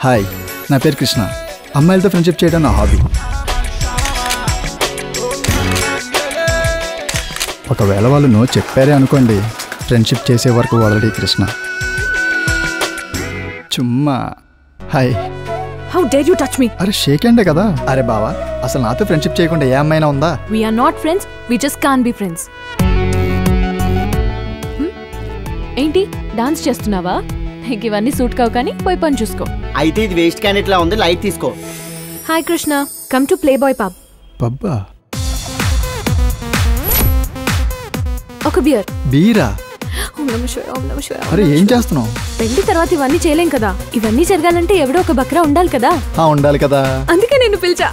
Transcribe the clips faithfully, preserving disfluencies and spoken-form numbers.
Hi, నా పేరు కృష్ణ. అమ్మాయిలతో ఫ్రెండ్షిప్ చేయడం నా హాబీ. ఒకవేళ వాళ్ళు నో చెప్పారే అనుకోండి, ఫ్రెండ్షిప్ చేసే వరకు ఆల్రెడీ కృష్ణ. చుమ్మా hi. How dare you touch me? అరే షేక్ హ్యాండే కదా. అరే బావా, అసలు నాతో ఫ్రెండ్షిప్ చేయకుండా ఏ అమ్మాయినా ఉందా? We are not friends. We just can't be friends. ఏంటి డాన్స్ చేస్తున్నావా? నీకు ఇవన్నీ సూట్ కావు కానీ పోయి పని చూసుకో. అయితే ఇది వేస్ట్ క్యాన్ ఇట్లా ఉంది, లైట్ తీసుకో. Hi Krishna, come to play boy pub. పబ్బా? ఒక బియర్. బీరా? ఓం నమః శివాయ, ఓం నమః శివాయ. అరే ఏం చేస్తున్నావు? పెళ్లి తర్వాత ఇవన్నీ చేయలేం కదా. ఇవన్నీ జరగాలంటే ఎవడో ఒక బక్రా ఉండాలి కదా. ఆ ఉండాలి కదా, అందుకే నేను పిలిచా.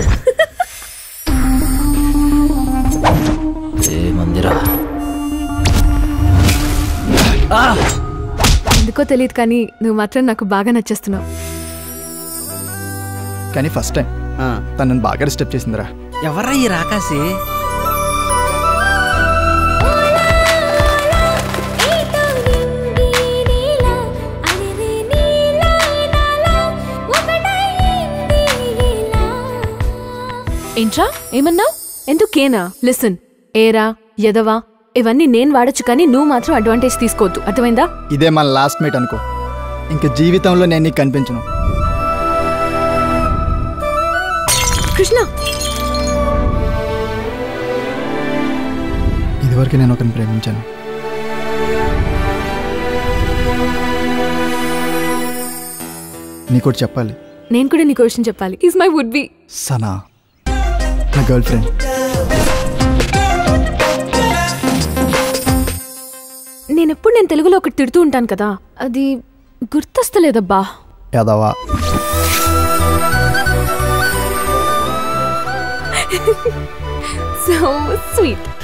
ఎందుకో తెలియదు కానీ నువ్వు మాత్రం నాకు బాగా నచ్చేస్తున్నావు. కానీ ఫస్ట్ టైం తను నన్ను బాగా డిస్టర్బ్ చేసిందిరా. ఎవర్రా ఈ రాకాసి? ఏంట్రా ఏమన్నావు? ఎందుకేనా? లిసన్, ఏరా యదవా ఇవన్నీ నేను వాడచ్చు కానీ నువ్వు మాత్రం అడ్వాంటేజ్ తీసుకోవద్దు, అర్థమైందా? ఇదే మన లాస్ట్ మీట్ అనుకో, ఇంక జీవితంలో నేను నీకు కనిపించను. కృష్ణ, ఇదివరకు నేను ఒకరిని ప్రేమించాను. నీకోటి చెప్పాలి. నేను కూడా నీకు విషయం చెప్పాలి. Is my would be Sana, నా గర్ల్ ఫ్రెండ్. నేనెప్పుడు నేను తెలుగులో ఒకటి తిడుతూ ఉంటాను కదా, అది గుర్తొస్తలేదబ్బా. యాదవా. So sweet.